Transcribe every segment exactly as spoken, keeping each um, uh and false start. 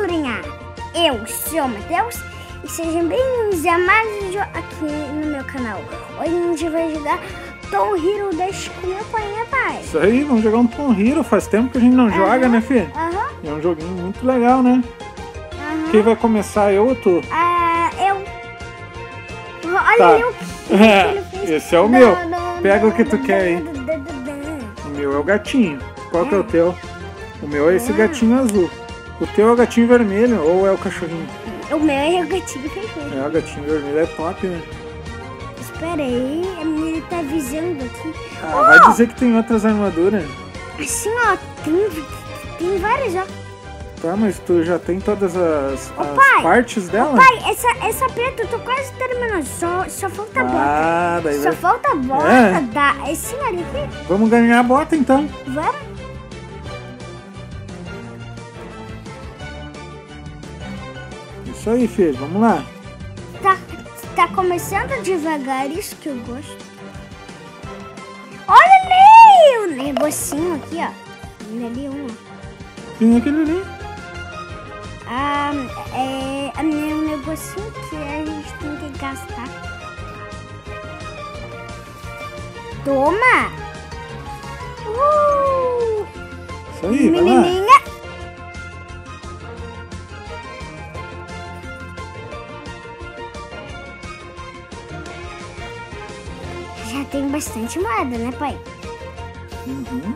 galerinha, eu sou o Matheus e sejam bem-vindos a mais um vídeo aqui no meu canal. Hoje a gente vai jogar Tom Hero Dash com meu pai, né pai? Isso aí, vamos jogar um Tom Hero, faz tempo que a gente não uhum. joga, né filho? Aham. É um joguinho muito legal, né? Uhum. Quem vai começar, eu ou tu? Ah, eu. Olha tá. ali o que, que ele fez. Esse é o meu. Pega o que tu quer aí. O meu é o gatinho. Qual que é o teu? O meu é esse gatinho azul. O teu é o gatinho vermelho ou é o cachorrinho? O meu é o gatinho vermelho. É, o gatinho vermelho é top, né? Espera aí, ele tá avisando aqui. Ah, oh! Vai dizer que tem outras armaduras. Assim, ó, tem, tem várias, ó. Tá, mas tu já tem todas as, oh, as pai, partes dela? Oh, pai, essa, essa preta eu tô quase terminando. Só, só falta a bota. Ah, daí só vai... falta a bota é. da... Esse olha aqui. Vamos ganhar a bota então. Vamos. Isso aí, filho, vamos lá. Tá, tá começando devagar, isso que eu gosto. Olha ali o negocinho aqui, ó. Olha ali um. Tem aquele ali. Ah, é, é um negocinho que a gente tem que gastar. Toma! Uh! Isso aí, vai lá. Menininha. Já tem bastante moeda, né, pai? Uhum.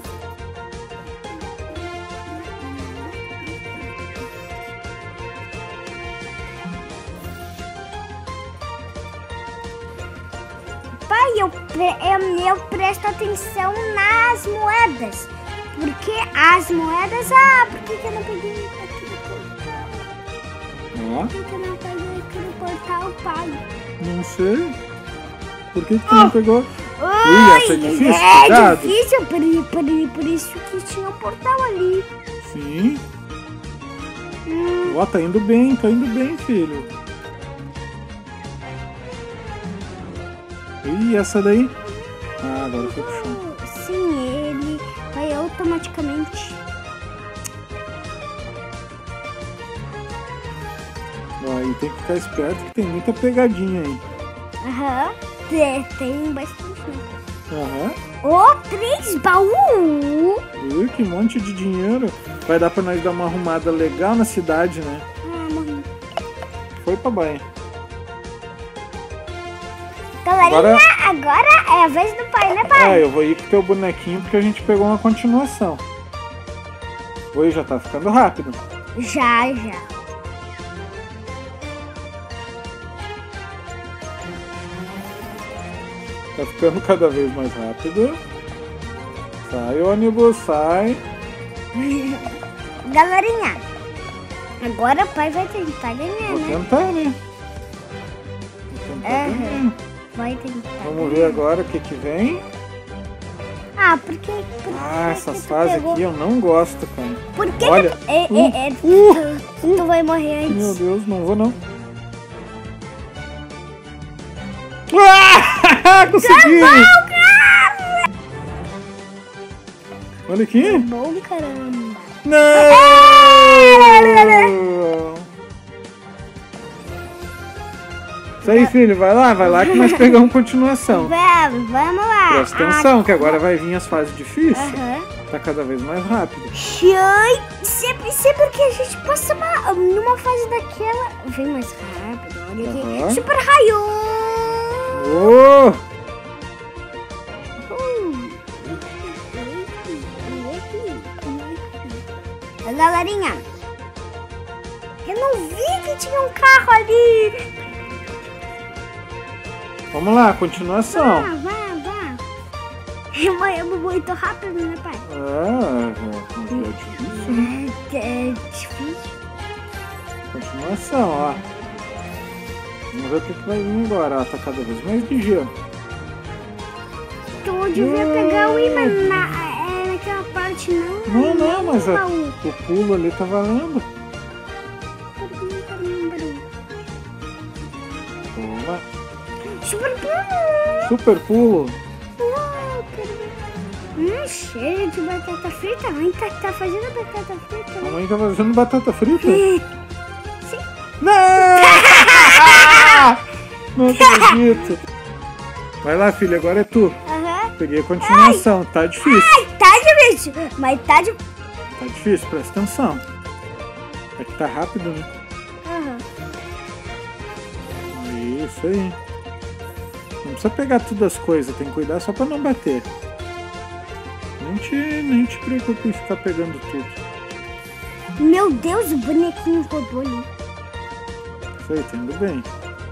Pai, eu, eu, eu presto atenção nas moedas. Porque as moedas... Ah, por que, que eu não peguei aqui no portal? Ó. Por que, que eu não peguei aqui no portal, pai? Não sei. Por que, que tu oh. não pegou? Ui, Ui, essa é difícil, é cuidado. difícil, por, por, por isso que tinha um portal ali. Sim. Hum. Ó, tá indo bem, tá indo bem, filho. E essa daí? Ah, agora foi pro chão. Sim, ele vai automaticamente. Ó, aí tem que ficar esperto que tem muita pegadinha aí. Aham, tem, tem bastante. Aham. Oh, três baús! Ui, que monte de dinheiro. Vai dar pra nós dar uma arrumada legal na cidade, né? Ah, morri. Foi pra banho. Galerinha, agora... agora é a vez do pai, né, pai? É, eu vou ir com o teu bonequinho porque a gente pegou uma continuação. Oi, já tá ficando rápido. Já, já. Tá ficando cada vez mais rápido. Sai, ônibus, sai. Galerinha, agora o pai vai tentar ganhar, Vou né? tentar, né? Vou tentar Uhum. ganhar. Vai tentar. Vamos ver agora o que que vem. Ah, porque... Por Ah, que essas que tu fases pegou? aqui eu não gosto, cara. Por que Olha. que tu... É, Uh, é, é, uh, tu, tu vai morrer antes? Meu Deus, não vou não. Ah, consegui! Tá bom, cara! Olha aqui. Bom, caramba. Não! Isso aí, filho, vai lá, vai lá que nós pegamos continuação. Vamos, vamos lá. Presta atenção, que agora vai vir as fases difíceis. Aham. Tá cada vez mais rápido. Ai, sempre, sempre que a gente passa uma, numa fase daquela, vem mais rápido. Olha aqui. Aham. Super raio. Oh! Galerinha, eu não vi que tinha um carro ali. Vamos lá, continuação. Vá, vá, vá. Morremos muito rápido, né, pai? Ah, é difícil, né? É, é difícil. Continuação, ó. Vamos ver o que, que vai vir agora. Ó, tá cada vez mais ligeiro. Tu devia pegar o imã na, é, naquela parte, não? Não, não, mas a, baú. o pulo ali tá valendo. Toma. Super pulo! Super pulo. Uau, hum, cheio de batata frita. A mãe tá, tá fazendo batata frita. A mãe tá fazendo batata frita? Né? Não acredito. Vai lá, filha, agora é tu. Aham. Peguei a continuação, tá difícil. Ai, tá difícil. Mas tá de... Tá difícil, presta atenção. É que tá rápido, né? Aham. Isso aí. Não precisa pegar todas as coisas, tem que cuidar só pra não bater. Nem te, nem te preocupe em ficar pegando tudo. Meu Deus, o bonequinho rodou ali. Isso aí, tá indo bem.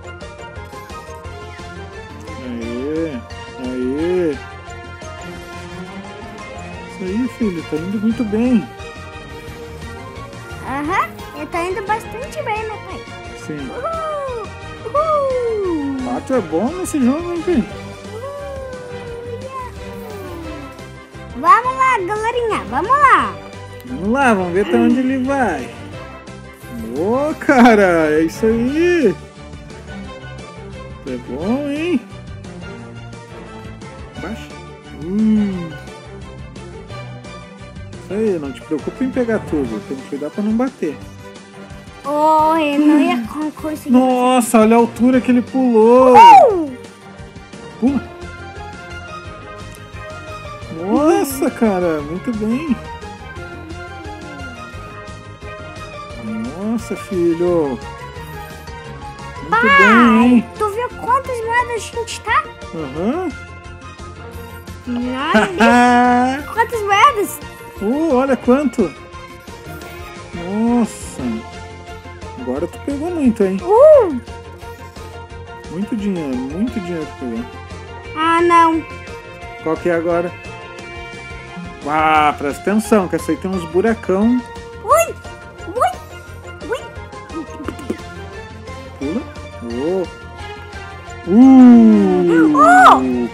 Aê, aê. Isso aí, filho, tá indo muito bem. Aham, eu tô indo bastante bem, né, pai? Sim. Uhul! Uhul! Ah, tu é bom nesse jogo, hein, filho? Vamos lá, galerinha, vamos lá. Vamos lá, vamos ver até onde ele vai. Ô, cara, é isso aí. É bom, hein? Baixa. Hum. Isso aí, não te preocupe em pegar tudo. Tem que cuidar pra não bater. Oh, eu não ia conseguir. Nossa, olha a altura que ele pulou. Uh! Pula. Nossa, cara, muito bem. Nossa, filho. Muito Pai, bem, hein? tu viu quantas moedas a gente tá? Aham. Olha, quantas moedas? Uh, olha quanto. Nossa. Agora tu pegou muito, hein? Uh! Muito dinheiro, muito dinheiro tu pegou. Ah, não. Qual que é agora? Ah, presta atenção, que essa aí tem uns buracão. Ui! Ui! Ui! Pula. Oh. Uh! Oh!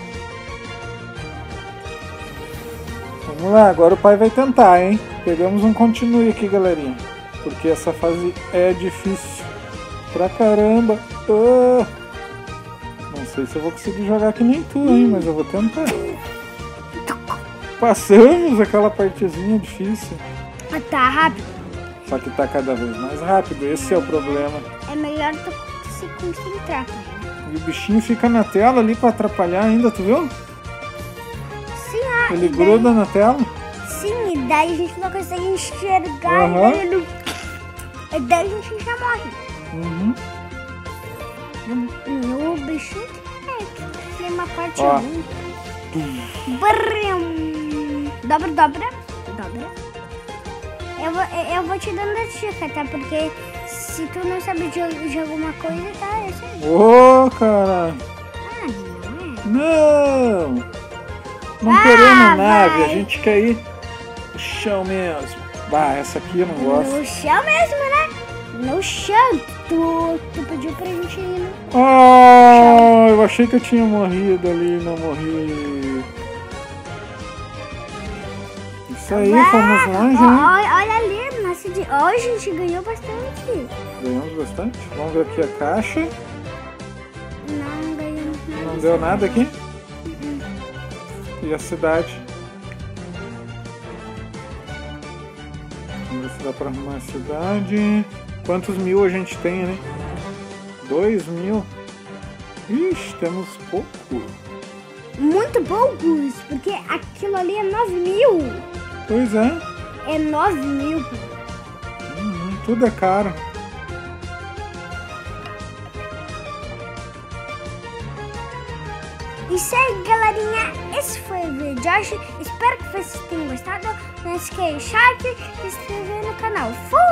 Vamos lá, agora o pai vai tentar, hein? Pegamos um continue aqui, galerinha. Porque essa fase é difícil pra caramba. Ah! Não sei se eu vou conseguir jogar que nem tu, hein? Mas eu vou tentar. Passamos aquela partezinha difícil. Ah, tá rápido. Só que tá cada vez mais rápido, esse é o problema. É melhor tu se concentrar, pai. E o bichinho fica na tela ali pra atrapalhar ainda, tu viu? Sim, ah, Ele e daí- gruda na tela. Sim, e daí a gente não consegue enxergar. Aham. E daí, ele- e daí a gente já morre. Uhum. No bichinho é que tem uma parte Ó. ruim. Brum. Dobra, dobra, dobra. Eu vou, eu vou te dando a dica, tá? Porque se tu não sabe de, de alguma coisa, tá? É isso aí. Ô, cara. Ah, não é? Não! Não Ah, queremos nave, vai. a gente quer ir no chão mesmo. Bah, essa aqui eu não gosto. No chão mesmo, né? No chão. Tu, tu pediu pra gente ir no... Ah, eu achei que eu tinha morrido ali, não morri. Isso aí, Ah, fomos longe, ó, hein? ó, olha ali, nossa, de... ó, a gente ganhou bastante. Ganhamos bastante. Vamos ver aqui a caixa. Não ganhamos nada. Não deu nada aqui. E a cidade. Vamos ver se dá pra arrumar a cidade. Quantos mil a gente tem, né? Dois mil. Ixi, temos pouco. Muito poucos, porque aquilo ali é nove mil. Pois é. É nove mil. Uhum, tudo é caro. Isso aí, galerinha. Esse foi o vídeo de hoje. Espero que vocês tenham gostado. Não esqueça de like e se inscrever no canal. Fui!